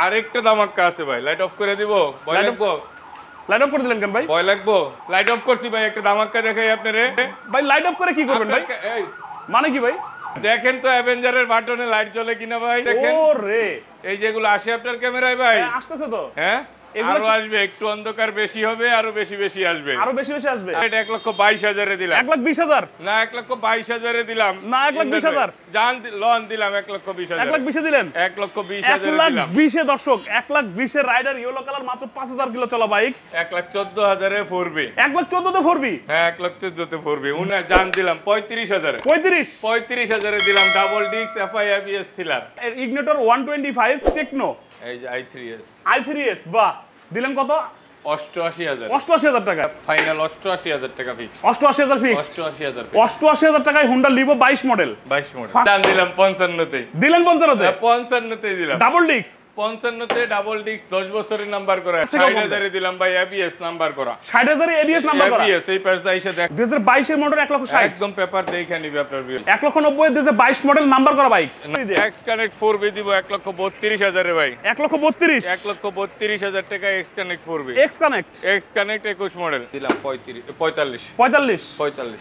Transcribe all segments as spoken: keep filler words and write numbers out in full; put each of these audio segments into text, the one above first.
আরেকটা ধামাকা আছে ভাই, লাইট অফ করে দিব? ভয় লাগবো? লাইট অফ করে দিলেন কেন ভাই? ভয় লাগবো? লাইট অফ করছি ভাই, একটা ধামাকা দেখাই আপনারে। ভাই লাইট অফ করে কি করবেন ভাই? এই মানে কি ভাই? দেখেন তো অ্যাভেঞ্জারের বাটনে লাইট জ্বলে কিনা ভাই, দেখেন। ওরে এই যেগুলো আসে আপনার ক্যামেরায় ভাই, আসতেছে তো। হ্যাঁ আরো আসবে, একটু অন্ধকার বেশি হবে, আরো বেশি বেশি আসবে, আরো বেশি বেশি আসবে। এটা এক লক্ষ বাইশ হাজারে দিলাম। এক লাখ বিশ হাজার না, এক লক্ষ বাইশ হাজারে দিলাম। না, এক লাখ বিশ হাজার জান লন দিলাম, এক লক্ষ বিশ হাজার। এক লাখ বিশে দিলেন? এক লক্ষ বিশ এক হাজারে লাখ দিলাম। বিশে দর্শক, এক লাখ বিশে রাইডার ইয়েলো কালার, মাত্র পাঁচ হাজার কিলো চলা বাইক। এক লাখ চোদ্দ হাজারে ফোরবি। এক লাখ চোদ্দ তে ফোরবি? হ্যাঁ, এক লাখ চোদ্দ তে ফোরবি। উনা জান দিলাম পঁয়ত্রিশ হাজারে। পঁয়ত্রিশ পঁয়ত্রিশ হাজারে দিলাম, double disc FI ABS thriller. Ignitor one twenty five techno, এই যে I three S. I three S, বাহ। দিলেন কত? অষ্টআশি হাজার। অষ্টআশি হাজার টাকা ফাইনাল, অষ্টআশি হাজার টাকা ফিক্স। অষ্টআশি হাজার ফিক্স। অষ্টআশি হাজার। অষ্টআশি হাজার টাকায় হুন্ডা লিভো বাইশ মডেল। বাইশ মডেল জান দিলাম পঞ্চান্ন তে। দিলেন পঞ্চান্ন তে? পঞ্চান্ন তে দিলাম। ডাবল ডিস্ক পঞ্চান্ন তে ডাবল ডিস্ক, দশ বছরের নাম্বার করা। ষাট হাজারে দিলাম ভাই, এবিএস নাম্বার করা। ষাট হাজারে এবিএস নাম্বার করা। এবিএস এই পাশ দাইছে দেখ। দুই হাজার বাইশ এর মডেল এক লক্ষ ষাট। একদম পেপার দেখে নিবে আপনার ভিউ। এক লক্ষ নব্বই দুই হাজার বাইশ মডেল নাম্বার করা bike. X connect four B দিব এক লক্ষ বত্রিশ হাজারে ভাই। এক লক্ষ বত্রিশ? এক লক্ষ বত্রিশ হাজার টাকা X connect four B. X connect X connect একুশ মডেল দিলাম পঁয়ত্রিশ পঁয়তাল্লিশ। পঁয়তাল্লিশ পঁয়তাল্লিশ।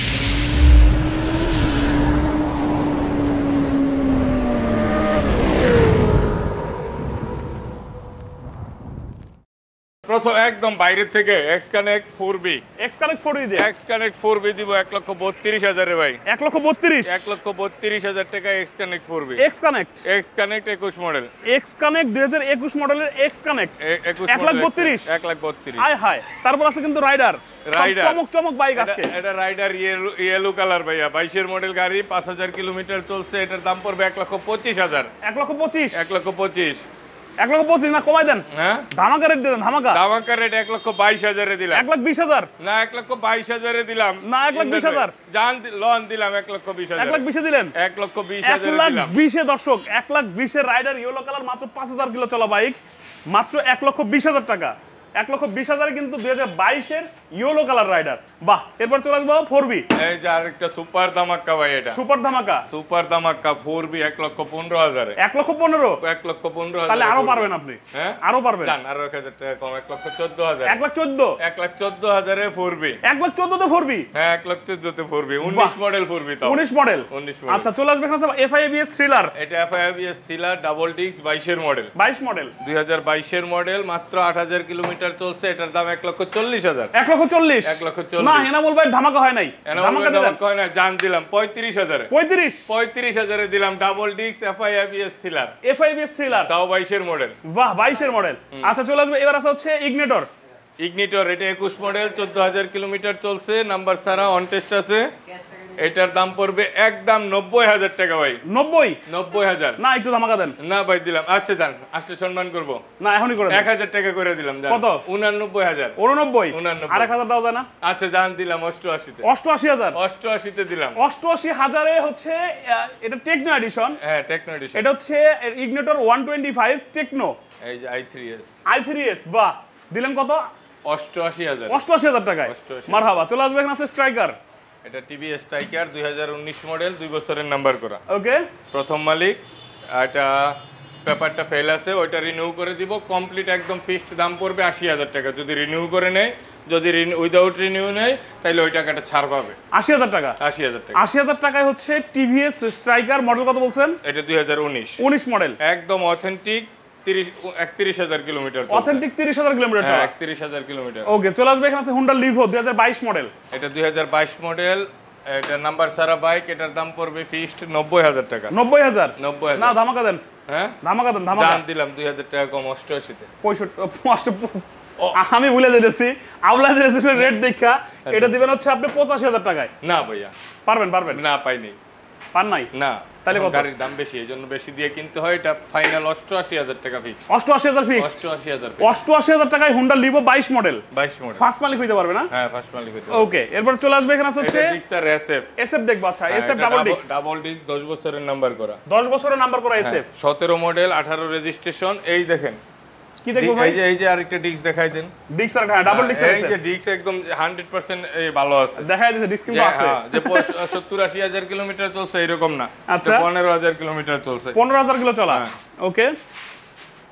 প্রথম একদম বাইরের থেকে X connect four B. X connect four B দিয়ে? এক্স কানেক্ট ফোর বি দিব এক লক্ষ বত্রিশ হাজারে ভাই। এক লক্ষ বত্রিশ? এক লক্ষ বত্রিশ হাজার টাকা X connect four B. X connect X connect একুশ মডেল। এক্স কানেক্ট দুই হাজার একুশ মডেলের এক্স কানেক্ট এক লাখ বত্রিশ? এক লাখ বত্রিশ। আয় হায়। তারপর আছে কিন্তু রাইডার, রাইডার চমক চমক বাইক আজকে। এটা রাইডার ইয়েলো কালার ভাইয়া, বাইশের মডেল গাড়ি, পাঁচ হাজার কিলোমিটার চলছে। এটার দাম পড়বে এক লক্ষ পঁচিশ হাজার। এক লক্ষ পঁচিশ? এক লক্ষ পঁচিশ। এক লক্ষ পঁচিশ না, কমাই দেন। হ্যাঁ, ধামাকা রেট দিলেন। ধামাকা ধামাকা রেট এক লক্ষ বাইশ হাজারে দিলাম। এক লাখ বিশ হাজার? না, এক লক্ষ বাইশ হাজারে দিলাম। না, এক লাখ বিশ হাজার? জান লন দিলাম এক লক্ষ বিশ হাজার। এক লাখ বিশে দিলেন? এক লক্ষ বিশ এক হাজারে লাখ দিলাম। বিশে দর্শক, এক লাখ বিশে রাইডার ইয়েলো কালার, মাত্র পাঁচ হাজার কিলো চলা বাইক, মাত্র এক লক্ষ বিশ হাজার টাকা। এক লক্ষ বিশ হাজারে কিন্তু দুই হাজার বাইশের ইয়েলো কালার রাইডার। বাহ। এরপর চলে আসবো ফোর বি। এই যে আরেকটা সুপার ধামাকা ভাই, এটা সুপার ধামাকা। সুপার ধামাকা ফোর বি এক লক্ষ পনেরো হাজারে। এক লক্ষ পনেরো? এক লক্ষ পনেরো হাজার। তাহলে আরো পারবেন আপনি। হ্যাঁ, আরো পারবেন। জান আরো এক হাজার টাকা কম, এক লক্ষ চোদ্দ হাজার। এক লাখ চোদ্দ? এক লাখ চোদ্দ হাজারে ফোর বি। এক লাখ চোদ্দ তে ফোর বি? হ্যাঁ, এক লাখ চোদ্দ তে ফোর বি। উনিশ মডেল ফোর বি। উনিশ মডেল? উনিশ মডেল। আচ্ছা, চলে আসবে এখানে এফআই এবিএস থ্রিলার। এটা FI ABS thriller, double disc, বাইশের মডেল। বাইশ মডেল? দুই হাজার বাইশের মডেল, মাত্র আট হাজার কিলোমিটার চলছে। এটার দাম এক লক্ষ চল্লিশ হাজার। এক লক্ষ চল্লিশ? এক লক্ষ চল্লিশ। না, এনামুল ভাই ধামাকা হয় নাই। ধামাকা হয় না, জান দিলাম পঁয়ত্রিশ হাজারে। পঁয়ত্রিশ? পঁয়ত্রিশ হাজারে দিলাম, double disc FI ABS thriller. FI ABS thriller, তাও বাইশের মডেল। বাহ, বাইশের মডেল। আচ্ছা, চলে আসবে এবার আছে হচ্ছে ইগনিটর। ইগনিটর এটা একুশ মডেল, চোদ্দ হাজার কিলোমিটার চলছে, নাম্বার ছাড়া, অন টেস্ট আছে। এটার দাম পড়বে একদম নব্বই হাজার টাকা ভাই। নব্বই? নব্বই হাজার। না, একটু ধামাকা দেন। না ভাই দিলাম। আচ্ছা জান, আসতে সম্মান করবো না, এখনই করে এক হাজার টাকা করে দিলাম। কত? উনানব্বই হাজার। উননব্বই? উনানব্বই। আর এক হাজার দেওয়া যায় না? আচ্ছা জান দিলাম অষ্টআশিতে। অষ্টআশি হাজার? অষ্টআশিতে দিলাম। অষ্টআশি হাজারে হচ্ছে এটা টেকনো এডিশন। হ্যাঁ, টেকনো এডিশন। এটা হচ্ছে Ignitor one twenty five techno. এই যে I three S. I three S, বাহ। দিলেন কত? অষ্টআশি হাজার। অষ্টআশি হাজার টাকায়। মারহাবা। চলে আসবে এখানে আছে স্ট্রাইকার। এটা টিভিএস স্ট্রাইকার, দুই হাজার উনিশ মডেল, দুই বছরের নাম্বার করা। ওকে, প্রথম মালিক। এটা পেপারটা ফেল আছে, ওইটা রিনিউ করে দিব। কমপ্লিট একদম ফিক্সড দাম পড়বে আশি হাজার টাকা যদি রিনিউ করে নেয়। যদি উইদাউট রিনিউ নেয় তাহলে ওই টাকাটা ছাড় পাবে। আশি হাজার টাকা? আশি হাজার টাকা। আশি হাজার টাকায় হচ্ছে টিভিএস স্ট্রাইকার। মডেল কত বলছেন? এটা দুই হাজার উনিশ। উনিশ মডেল, একদম অথেন্টিক। একত্রিশ হাজার কিলোমিটার। অথেন্টিক তিরিশ হাজার কিলোমিটার চলা। একত্রিশ হাজার কিলোমিটার। ওকে, চলে আসবে এখানে আছে হুন্ডা লিভো দুই হাজার বাইশ মডেল। এটা দুই হাজার বাইশ মডেল, এটা নাম্বার ছাড়া বাইক। এটার দাম পড়বে ফিক্সড নব্বই হাজার টাকা। নব্বই হাজার? নব্বই হাজার। না, ধামাকা দেন। হ্যাঁ, ধামাকা দেন। ধামাকা জান দিলাম দুই হাজার টাকা কম, অষ্টআশিতে। পঁয়ষট্টি? আমি ভুলে যেতেছি, আউলা রেজিস্ট্রেশন রেট দেখা এটা দিবেন হচ্ছে আপনি পঁচাশি হাজার টাকায়। না ভাইয়া, পারবেন? পারবেন না, পাইনি। পান নাই? না। তাহলে কত? গাড়ির দাম বেশি, এইজন্য বেশি দিয়ে কিনতে হয়। এটা ফাইনাল অষ্টআশি হাজার টাকা ফিক্স। অষ্টআশি হাজার ফিক্স? অষ্টআশি হাজার। অষ্টআশি হাজার টাকায় হুন্ডা লিভো বাইশ মডেল। বাইশ মডেল। ফার্স্ট মালিক হইতে পারবে না? হ্যাঁ, ফার্স্ট মালিক হইতে। ওকে, এরপর চলে আসবে এখানে হচ্ছে ডিক্সার এসএফ। এসএফ দেখবা। আচ্ছা, SF double disc. Double disc, দশ বছরের নাম্বার করা। দশ বছরের নাম্বার করা এসএফ। সতেরো মডেল, আঠারো রেজিস্ট্রেশন। এই দেখেন কি দেখবো ভাই? এই যে এই যে আরেকটা ডিস্ক দেখাই দেন। ডিস্ক আর ডাবল ডিস্ক। এই যে ডিস্ক একদম একশো পার্সেন্ট ভালো আছে। দেখাই দিছে ডিস্ক কিন্তু আছে। হ্যাঁ, যে সত্তর আশি হাজার কিলোমিটার চলছে এরকম না। আচ্ছা, পনেরো হাজার কিলোমিটার চলছে। পনেরো হাজার কিলো চলা। ওকে,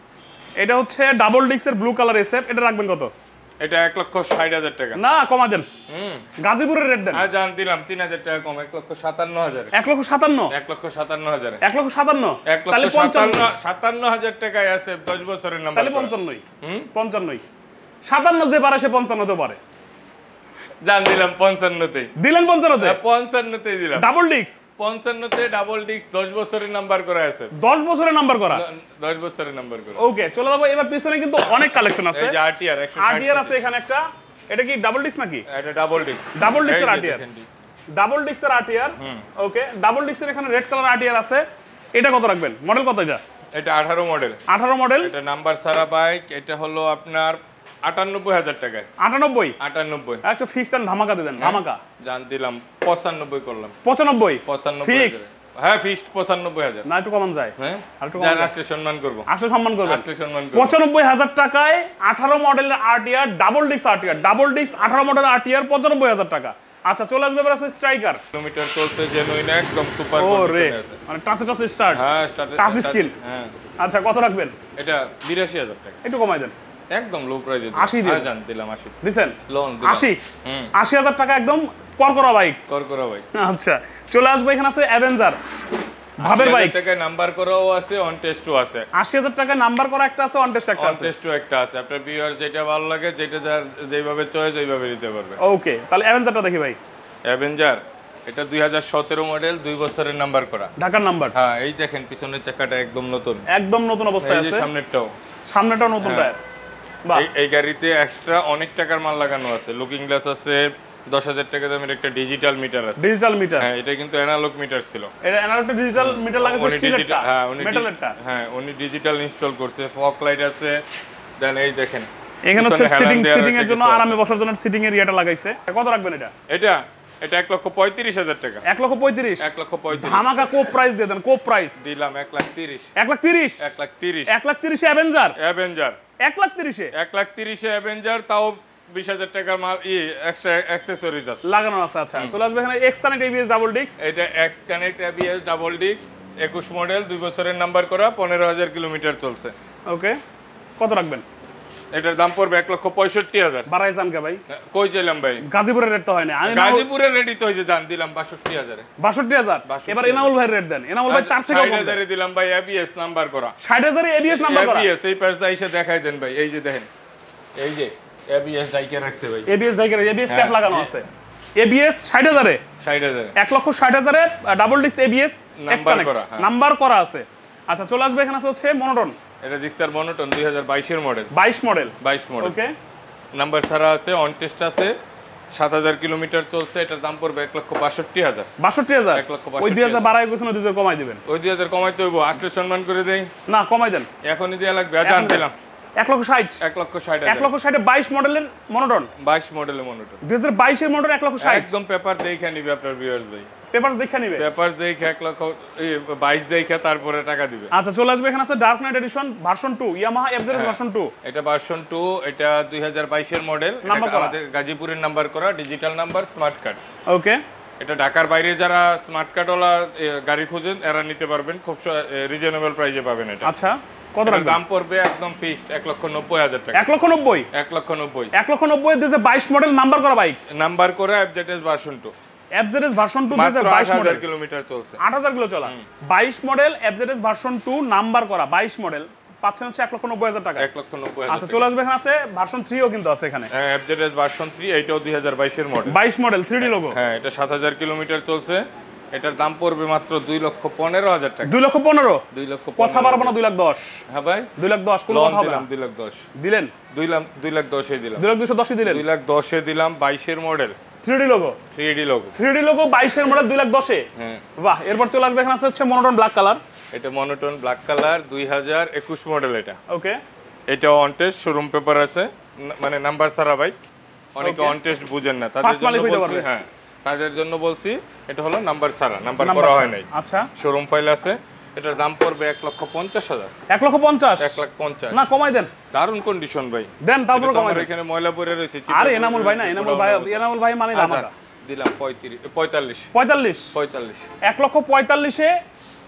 এটা হচ্ছে ডাবল ডিস্কের ব্লু কালার এসএফ, এটা রাখবেন কত? এটা এক লক্ষ ষাট হাজার টাকা। না কমা দেন, হুম গাজীপুরের রেট দেন। হ্যাঁ জান দিলাম তিন হাজার টাকা কম, এক লক্ষ সাতান্ন হাজার। এক লক্ষ সাতান্ন? এক লক্ষ সাতান্ন হাজার। এক লক্ষ সাতান্ন? এক লক্ষ সাতান্ন সাতান্ন হাজার টাকায় আছে দশ বছরের নাম্বার। তাহলে পঞ্চান্নই। হুম পঞ্চান্নই। সাতান্ন যে পারে সে পঞ্চান্ন তো পারে। জান দিলাম পঞ্চান্নতেই। দিলেন পঞ্চান্নতে? পঞ্চান্নতেই দিলাম। ডাবল ডিস্ক পঞ্চান্নতে ডাবল ডিস্ক দশ বছরের নাম্বার করা আছে। দশ বছরের নাম্বার করা? দশ বছরের নাম্বার করা। ওকে চলে যাবো এবার পিছনে, কিন্তু অনেক কালেকশন আছে। এই যে আরটিআর আরটিআর আছে এখানে একটা, এটা কি ডাবল ডিস্ক নাকি? এটা ডাবল ডিস্ক। ডাবল ডিস্কের আরটিআর, ডাবল ডিস্কের আরটিআর। ওকে ডাবল ডিস্কের এখানে রেড কালার আরটিআর আছে, এটা কত রাখবেন? মডেল কত এটা? এটা আঠারো মডেল। আঠারো মডেল। এটা নাম্বার সারা বাইক, এটা হলো আপনার আটানব্বই হাজার টাকায়। আটানব্বই? আটানব্বই। একটা ফিক্সড এন্ড ধামাকা দেন, ধামাকা। জান দিলাম পঁচানব্বই করলাম। পঁচানব্বই? পঁচানব্বই ফিক্সড? হ্যাঁ ফিক্সড পঁচানব্বই হাজার। না একটু কমান যায়? হ্যাঁ একটু জান আসলে সম্মান করব। আসলে সম্মান করবেন। আসলে সম্মান করব। পঁচানব্বই হাজার টাকায় আঠারো মডেলের RTR, double disc RTR, double disc আঠারো মডেলের আরটিআর পঁচানব্বই হাজার টাকা। আচ্ছা চলে আসবে এবার আছে স্ট্রাইকার। কিলোমিটার চলছে জেনুইন একদম সুপার ও রে, কন্ডিশনে আছে। মানে টাচে টাচে স্টার্ট। হ্যাঁ স্টার্ট টাচ স্ক্রিন। হ্যাঁ। আচ্ছা কত রাখবেন? এটা বিরাশি হাজার টাকা। একটু কমাই দেন। একদম লো প্রাইসে আশি দিন। হ্যাঁ জান দিলাম আশি। দিবেন? লোন দিলাম আশি? হুম আশি হাজার টাকা একদম করকরা বাইক। করকরা বাইক। আচ্ছা চলে আসবে এখানে আছে অ্যাভেঞ্জার ভাবের বাইক। আশি হাজার টাকায় নাম্বার করাও আছে, অন টেস্টও আছে। আশি হাজার টাকায় নাম্বার করা একটা আছে, অন টেস্ট একটা অন আছে। টেস্টও একটা আছে। আপনার ভিউয়ার যেটা ভালো লাগে, যেটা যার যেভাবে চয়েস এইভাবে নিতে পারবে। ওকে তাহলে অ্যাভেঞ্জারটা দেখি ভাই। অ্যাভেঞ্জার এটা দুই হাজার সতেরো মডেল, দুই বছরের নাম্বার করা, ঢাকার নাম্বার। হ্যাঁ এই দেখেন পিছনের চাকাটা একদম নতুন, একদম নতুন অবস্থায় আছে। সামনেরটাও, সামনেটাও নতুন টায়ার। বাহ এই গাড়িতে এক্সট্রা অনেক টাকার মাল লাগানো আছে। লুকিং গ্লাস আছে, দশ হাজার টাকা দামের একটা ডিজিটাল মিটার আছে। Digital meter? হ্যাঁ এটা কিন্তু অ্যানালগ মিটার ছিল। এটা অ্যানালগ ডিজিটাল মিটার লাগাছে স্টিলেরটা? হ্যাঁ উনি মেটালেরটা? হ্যাঁ উনি ডিজিটাল ইনস্টল করছে। ফগ লাইট আছে, দেন এই দেখেন এখানে হচ্ছে সিটিং, সিটিং এর জন্য আরামে বসার জন্য সিটিং এর ইয়াটা লাগাইছে। কত রাখবেন এটা? এটা এটা এক লক্ষ পঁয়ত্রিশ হাজার টাকা। এক লক্ষ পঁয়ত্রিশ? এক লক্ষ পঁয়ত্রিশ। ধামাকা কোপ প্রাইস দিয়ে দেন, কোপ প্রাইস দিলাম এক লাখ তিরিশ। এক লাখ তিরিশ? এক লাখ তিরিশ। এক লাখ তিরিশে অ্যাভেঞ্জার? অ্যাভেঞ্জার এক লাখ তিরিশে? এক লাখ তিরিশে অ্যাভেঞ্জার, তাও বিশ হাজার টাকার মাল ই এক্সট্রা অ্যাকসেসরিজ আছে লাগানো আছে। আচ্ছা চলে আসবে এখানে X connect ABS double disc. এটা X connect ABS double disc, একুশ মডেল, দুই বছরের নাম্বার করা, পনেরো হাজার কিলোমিটার চলছে। ওকে কত রাখবেন? এটার দাম পড়বে এক লক্ষ পঁয়ষট্টি হাজার। বাড়াই চান কে ভাই? কই চাইলাম ভাই? গাজীপুরের রেট তো হয় না। আমি গাজীপুরের রেডি তো হয়েছে, দাম দিলাম বাষট্টি হাজারে। বাষট্টি হাজার? এবার এনামুল ভাইয়ের রেট দেন। এনামুল ভাই তার থেকে ষাট হাজারে দিলাম ভাই, এবিএস নাম্বার করা। ষাট হাজারে এবিএস নাম্বার করা? এবিএস এই পাশটা এসে দেখাই দেন ভাই, এই যে দেখেন, এই যে এবিএস ডাইকে রাখছে ভাই। এবিএস ডাইকে, এবিএস ট্যাপ লাগানো আছে। এবিএস ষাট হাজারে? ষাট হাজারে এক লক্ষ ষাট হাজারে ডাবল ডিস্ক এবিএস নাম্বার করা, নাম্বার করা আছে। আচ্ছা চলে আসবে এখানে হচ্ছে মনোটন। এটা জিক্সার মনোটন দুই হাজার বাইশের মডেল। বাইশ মডেল? বাইশ মডেল। ওকে নাম্বার ছাড়া আছে, অন টেস্ট আছে, সাত হাজার কিলোমিটার চলছে। এটার দাম পড়বে এক লক্ষ বাষট্টি হাজার। বাষট্টি হাজার? এক লক্ষ ওই দুই হাজার বাড়াই গেছে না, দুই হাজার কমাই দিবেন? ওই দুই হাজার কমাইতে হইব, আসলে সম্মান করে দেই না, কমাই দেন। এখনই দেওয়া লাগবে। জান দিলাম এক লক্ষ ষাট? এক লক্ষ ষাট এক লক্ষ ষাটে বাইশ মডেলের মনোটন? বাইশ মডেলের মনোটন দুই হাজার বাইশের মনোটন এক লক্ষ ষাট? একদম পেপার দেখে নিবে আপনার ভিউয়ার্স ভাই, পেপারস দেখে নিবে? পেপারস দেখে এক লক্ষ বাইশ দেখে তারপরে টাকা দিবে। আচ্ছা চলে আসবে এখানে আছে dark night edition version two, Yamaha FZ version two. এটা ভার্সন টু, এটা দুই হাজার বাইশের মডেল, আমাদের গাজীপুরের নাম্বার করা, digital number, smart card. Okay এটা ঢাকার বাইরে যারা স্মার্ট কার্ডওয়ালা গাড়ি খুঁজেন এরা নিতে পারবেন, খুব রিজনেবল প্রাইসে পাবেন এটা। আচ্ছা কত টাকা দাম পড়বে? একদম ফিক্সড এক লক্ষ নব্বই হাজার টাকা। এক লক্ষ নব্বই? এক লক্ষ নব্বই। এক লক্ষ নব্বই দুই হাজার বাইশ মডেল নাম্বার করা বাইক, নাম্বার করা FZS version two, FZS version two, মাত্র আট হাজার কিলোমিটার চলছে, আট হাজার কিলো চলা, বাইশ model FZS version two number করা, বাইশ মডেল, পাচ্ছেন হচ্ছে এক লক্ষ নব্বই হাজার টাকা। এক লক্ষ নব্বই হাজার। আচ্ছা চলে আসবে এখানে আছে ভার্সন থ্রিও কিন্তু আছে এখানে, এফজেডএস ভার্সন থ্রি, এটাও দুই হাজার বাইশের মডেল, বাইশ মডেল, থ্রি ডি লোগো। হ্যাঁ এটা সাত হাজার কিলোমিটার চলছে। এটার দাম পড়বে মাত্র দুই লক্ষ পনেরো হাজার টাকা। দুই লক্ষ পনেরো? দুই লক্ষ কথা পারবো না, দুই লাখ দশ। হ্যাঁ ভাই দুই লাখ দশ কোনো কথা হবে না। দুই লাখ দশ দিলেন? দুই লাখ দুই লাখ দশে দিলাম। দুই লাখ দুশো দশই দিলেন? দুই লাখ দশে দিলাম, বাইশের model, three D logo. Three D logo, three D logo, বাইশের মডেল, দুই লাখ দশে। হ্যাঁ বাহ। এরপর চলে আসবে এখানে আছে হচ্ছে মনোটন ব্ল্যাক কালার। এটা মনোটন ব্ল্যাক কালার, দুই হাজার একুশ মডেল এটা। ওকে এটা অন টেস্ট, শোরুম পেপার আছে, মানে নাম্বার ছাড়া বাইক, অনেকে অন টেস্ট বুঝেন না তাদের জন্য বলছি। হ্যাঁ তাদের জন্য বলছি, এটা হলো নাম্বার ছাড়া, নাম্বার করা হয় নাই। আচ্ছা শোরুম ফাইল আছে। এটার দাম পড়বে এক লক্ষ পঞ্চাশ হাজার। এক লক্ষ পঞ্চাশ? এক লাখ পঞ্চাশ না কমাই দেন। দারুণ কন্ডিশন ভাই, দেন তারপর কমাই দেন। এখানে ময়লা পড়ে রয়েছে। আরে এনামুল ভাই না, এনামুল ভাই, এনামুল ভাই মানে ধামাকা। দিলাম পঁয়ত্রিশ, পঁয়তাল্লিশ। পঁয়তাল্লিশ? পঁয়তাল্লিশ। এক লক্ষ পঁয়তাল্লিশে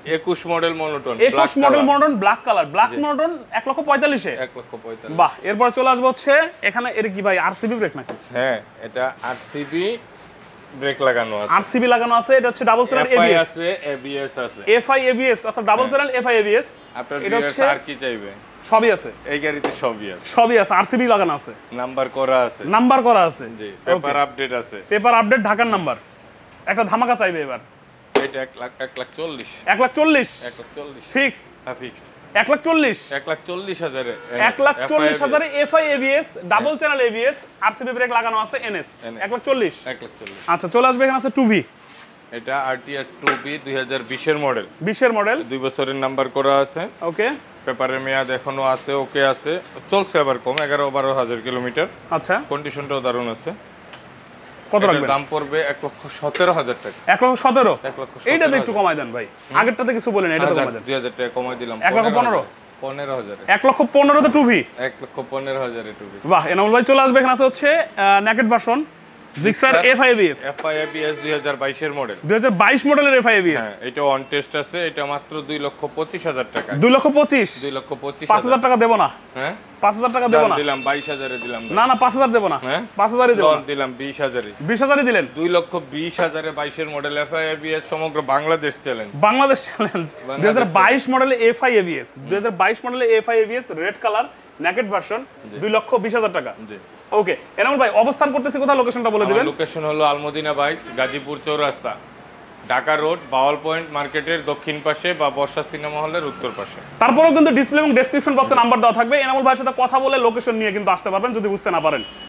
একুশ মডেল মনোটন, একুশ model monotone black colour, black monotone এক লক্ষ পঁয়তাল্লিশ এ। এক লক্ষ পঁয়তাল্লিশ। বাহ, এরপর চলে আসবো হচ্ছে এখানে, এর কি ভাই আরসিবি ব্রেক নাকি? হ্যাঁ, এটা আরসিবি ব্রেক লাগানো আছে, আরসিবি লাগানো আছে। এটা হচ্ছে ডাবল চ্যানেল এবিএস আছে, এবিএস আছে, এফআই এবিএস অর্থাৎ ডাবল চ্যানেল এফআই এবিএস। আপনার এটা হচ্ছে আর কি চাইবে? সবই আছে এই গাড়িতে, সবই আছে, সবই আছে। আরসিবি লাগানো আছে, নাম্বার করা আছে, নাম্বার করা আছে, জি, পেপার আপডেট আছে, পেপার আপডেট, ঢাকার নাম্বার। একটা ধামাকা চাইবে এবার। এটা এক লাখ এক লাখ চল্লিশ, এক লাখ চল্লিশ, এক লাখ চল্লিশ ফিক্স। হ্যাঁ, ফিক্সড। এক লাখ চল্লিশ, এক লাখ চল্লিশ হাজারে, এক লাখ চল্লিশ হাজারে FI ABS double channel ABS RCB brake লাগানো আছে এনএস, এক লাখ চল্লিশ। এক লাখ চল্লিশ। আচ্ছা, চলে আসবে এখানে আছে টুভি। এটা আরটিআর টু বি দুই হাজার বিশ এর মডেল, বিশ এর মডেল, দুই বছরের নাম্বার করা আছে, ওকে। পেপারের মেয়াদ এখনো আছে, ওকে আছে, চলছে আবার কম, এগারো বারো হাজার কিলোমিটার। আচ্ছা, কন্ডিশনটাও দারুণ আছে। কত এটার রাখবেন? দাম পড়বে এক লক্ষ সতেরো হাজার টাকা। এক লক্ষ সতেরো। এক লক্ষ এইটাতে একটু কমাই দেন ভাই, আগেরটাতে কিছু বলেন, এটা কমাই দেন। দুই হাজার টাকা কমাই দিলাম, এক লক্ষ পনেরো, পনেরো হাজারে, এক লক্ষ পনেরো তে টুভি। এক লক্ষ পনেরো হাজারে টুবি। বাহ, এনামুল ভাই চলে আসবে এখানে আছে হচ্ছে naked version Gixxer FI ABS, FI ABS দুই হাজার বাইশ এর মডেল, দুই হাজার বাইশ মডেলের এফআই এবিএস। হ্যাঁ, এটা অন টেস্ট আছে, এটা মাত্র দুই লক্ষ পঁচিশ হাজার টাকা। দুই লক্ষ পঁচিশ, দুই লক্ষ পঁচিশ, পাঁচ হাজার টাকা দেবো না। হ্যাঁ, পাঁচ হাজার টাকা দেবো না, দিলাম বাইশ হাজারে দিলাম। না না, পাঁচ হাজার দেবো না, হ্যাঁ, পাঁচ হাজারই দেবো না, দিলাম বিশ হাজারে, বিশ হাজারই দিলেন। দুই লক্ষ বিশ হাজারে বাইশের মডেল এফআই এবিএস, সমগ্র বাংলাদেশ চ্যালেঞ্জ, বাংলাদেশ চ্যালেঞ্জ। দুই হাজার বাইশ মডেলের এফআই এবিএস, দুই হাজার বাইশ মডেলের FI ABS red colour naked version, দুই লক্ষ বিশ হাজার টাকা। জি, ওকে। এনামুল ভাই অবস্থান করতেছি কোথায়, লোকেশনটা বলে দিবেন? লোকেশন হলো আলমদিনা বাইকস, গাজীপুর চৌরাস্তা, ঢাকা রোড, বাওয়াল পয়েন্ট মার্কেটের দক্ষিণ পাশে বা বর্ষা সিনেমা হলের উত্তর পাশে। তারপরেও কিন্তু ডিসপ্লে এবং ডেসক্রিপশন বক্সে নাম্বার দেওয়া থাকবে, এনামুল ভাইয়ের সাথে কথা বলে লোকেশন নিয়ে কিন্তু আসতে পারবেন যদি বুঝতে না পারেন।